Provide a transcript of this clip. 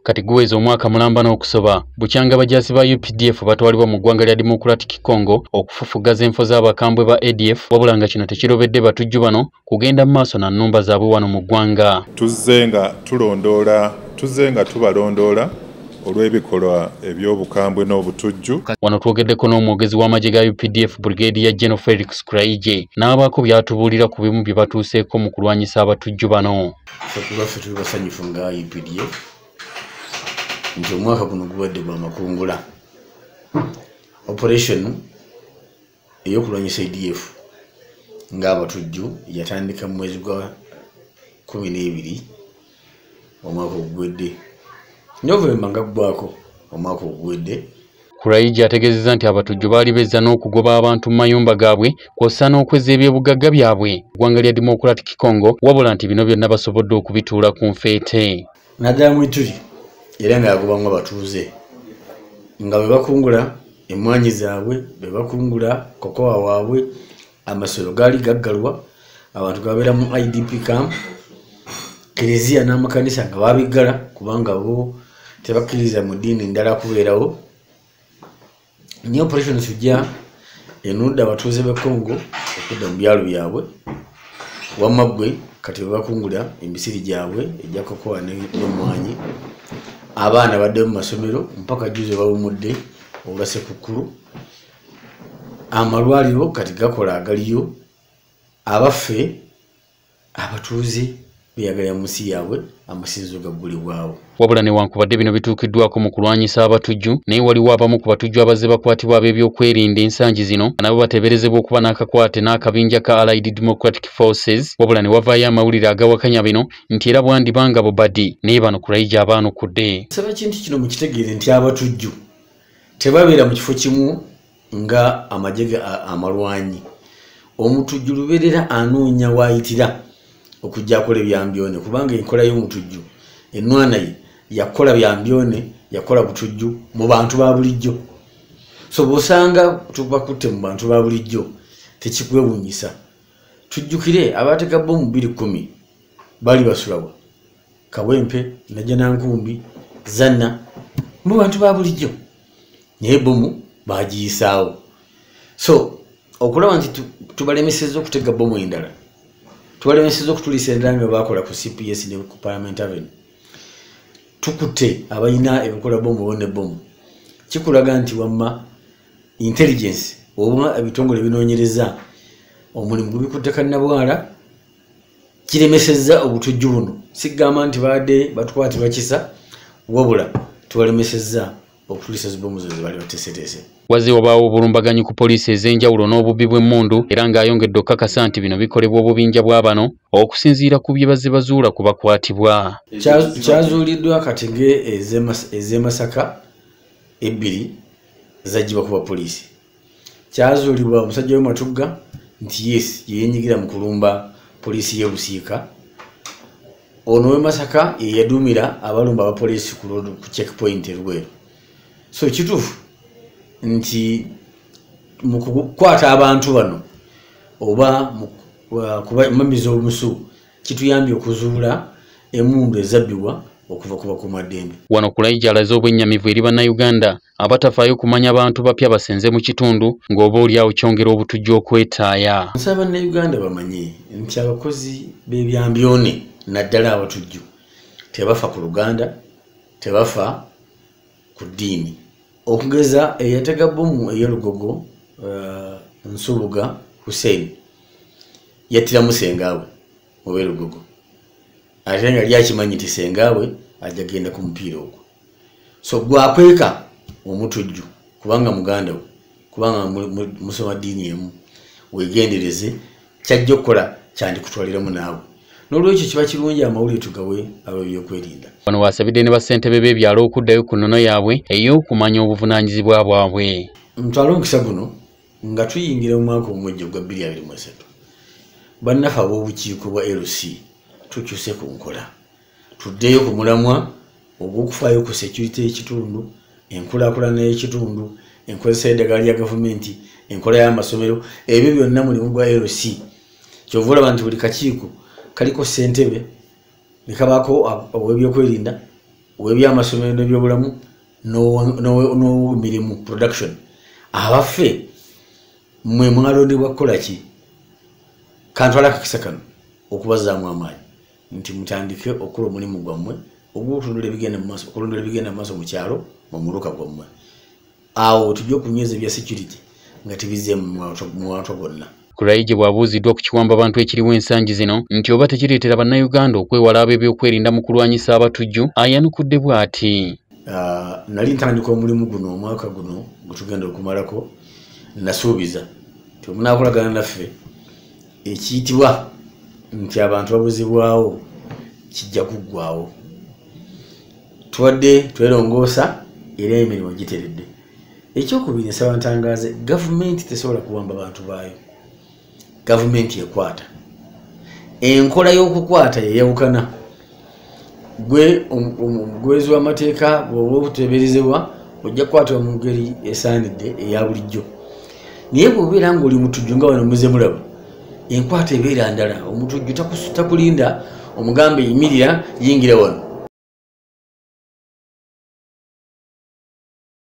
kati guweza omwaka mulamba n'okusoba bukyanga bajaasi ba UPDF batwalibwa mu ggwanga lya Democratic Congo okufufugaza enfo z'abakambwe ba ADF wabula nga kino tekirobedde Batujju bano kugenda mu maaso na nnumba zaabwe wano mu ggwanga. Tuzze nga tubalondoola olw'ebikolwa eby'obukambwe n'obutujju. Wano twogeddeko n'omwogezi w'amagye ga UPDF Brigadier General Felix Kraije n'abaako byatubuulira ku bimu bye batuuseeko mu kulwanyisa abatujju bano. Ffe tuli basanyufu nga UPDF nti omwaka guno gubadde gwa makungula. Operation ey'okulwanyisa ADF ng'abatujju yatandika mu mwezi gwa 12 omwaka ogugwedde. November nga ggwako omwaka ogugwedde. Kraije ategeezezza nti abatujju baali bezza n'okugoba abantu mu mayumba gaabwe kw'ossa n'okweza ebyobugagga byabwe ggwanga lya Democratic Congo wabula nti bino byonna basobodde okubituula ku nfeete. Naddala mu Ituri era ng'agobamu abatuuze nga bwe bakungula emmwanyi zaabwe, bwe bakungula kokowa waabwe, amasiro gaali gaggalwa, abantu gabeera mu IDP camp, Kereziya n'amakanisa nga babiggala kubanga bo tebakkiriza mu ddiini ndala kubeerawo. Ni operation tujja enudda abatuuze b'e Congo okudda mu byalo byabwe wamma ggwe kati bwe bakungula emisiri gyabwe egya kokowa n'emmwanyi. Abaana badde mu masomero mpaka juze bawumudde olwa Ssekukkulu. Amalwaliro kati gakola agaliyo. Abaffe abatuuze beyagalira mu nsi yaabwe amasinzizo gaggulibwawo. Wabula newankubadde bino bituukiddwako mu kulwanyisa abatujju naye waliwo abamu ku batujju abazze bakwatibwa ab'ebyokwerinda ensangi zino nabo bateeberezebwa okuba n'akakwate n'akabinja ka Allied Democratic Forces wabula ne wavaayo amawulire agawakanya bino nti era bwandibanga bubadi naye bano Kraije abaanukudde. Nsaba kintu kino mukitegeere nti abatujju tebabeera mu kifo kimu nga amagye amalwanyi. Omutujju lubeerera anoonya waayitira okujja akola ebyambyone kubanga enkola y'omutujju ennwana ye yakola byambyone yakola butujju mu bantu ba bulijjo. So bw'osanga tubakutte mu bantu ba bulijjo tekikwewuunyisa. Tujjukire abaateka bbomu 2010 bali basulawa Kawempe Najjanankumbi Zanna mu bantu ba bulijjo naye bbomu baagiyisaawo. So okulaba nti tubalemesezza okutega bbomu endala, tubalemesezza okutulisa endala nga bakola ku CPS ne ku Parliament Avenue, tukutte abalina ebikola bbomu ne bbomu. Kikulaga nti wamma intelligence oba ebitongole binoonyereza omulimu gubikutte kannabwala kiremesezza obutujju buno. Sigamba nti baadde batukwatibwa kisa wabula tubalemesezza okutulisa zibbomu zo ze bali bateeseteese. Wazze wabaawo obulumbaganyi ku poliisi ez'enjawulo n'obubbi bw'emmundu era ng'ayongedde okukakasa nti bino bikolebwa obubinja bwa bano okusinziira ku bye bazze bazuula ku bakwatibwa. Kyazuuliddwa kati ez'e Masaka ebbiri zaggyibwa ku bapoliisi. Kyazuulibwa omusajja w'Ematugga nti yes yeenyigira mu kulumba poliisi y'e Busiika. Ono w'e Masaka ye yaduumira abalumba abapoliisi ku checkpoint e Lweru. So kituufu nti mu kukwata abantu bano oba mu kubamamiza obusu kituyambye okuzuula emmundu ezabbibwa okuva ku bakuumaddembe. Wano Kraije alaze obwennyamivu eri bannayuganda abatafaayo kumanya abantu bapya basenze mu kitundu ng'oba oliawo kyongera obutujju okwetaaya. Nsaba bannayuganda bamanye nti abakozi b'ebyambyone naddala abatujju tebafa ku Luganda, tebafa ku ddiini. Okugeza eyatega bbomu ey'Olugogo Nsuluga Hussein yattiramu sengaawe mu Lugogo ate nga lyakimanyi nti sengaawe ajja genda ku mupiira ogwo. So gwakweka omutujju kubanga muganda we kubanga musoma ddiini emu weegendereze kyajja okukola kyandikutwaliramu naawe. N'olwekyo kiba kirungi amawulire tugawe ab'ebyokwerinda. Wano wasabidde ne bassentebe b'ebyalo okuddayo ku nnono yaabwe ey'okumanya obuvunaanyizibwa bwabwe. Ntwala omukisa guno nga tuyingira mu mwaka omwejjo gwa 2023 bannaffe ab'obukiiko bwa LC tukyuse ku nkola tuddeyo ku mulamwa ogw'okufaayo ku security y'ekitundu, enkulaakulana y'ekitundu, enkozesa y'eddagala lya gavumenti, enkola y'amasomero. Ebyo byonna mulimu gwa LC. Kyova olaba nti buli kakiiko kaliko ssentebe ne kabaako ow'ebyokwerinda, ow'ebyamasomero n'ebyobulamu n'ow'emirimu production abaffe mwe mwalondebwa kukola ki kantwala akakisa kano okubazaamu amaanyi nti mutandike okukola omulimu gwammwe ogw'okulondoola ebigenda mu maaso mu kyalo mu muluka gwammwe awo tujja okunyweza ebya security nga tebizze mu wantu gonna. Kulaije bwabuuziddwa ku kiwamba abantu ekiriwo ensangi zino nti oba tekireetera bannayuganda okwewala ab'ebyokwerinda mu kulwanyisa abatujju ayanukudde bw'ati. Nali ntandika omulimu guno omwaka guno gutugenda okumalako nasuubiza nti omunaakolagana naffe ekiyitibwa nti abantu babuzibwawo kijja kuggwawo. Tuwadde twerongoosa era emirimu giteredde. Ekyokubiri nsaba ntangaaze gavumenti tesobola kuwamba bantu baayo. Gavumenti ekwata enkola y'okukwata yeyawukana. Gwe omugwezi w'amateeka bw'oba obuteeberezebwa ojja kukwatibwa mu ngeri esaanidde eya bulijjo. Naye bw'obeera ng'oli mutujju nga wano muze mulaba enkwata ebeera ndala. Omutujju takulinda omugambe yimirira yingira wano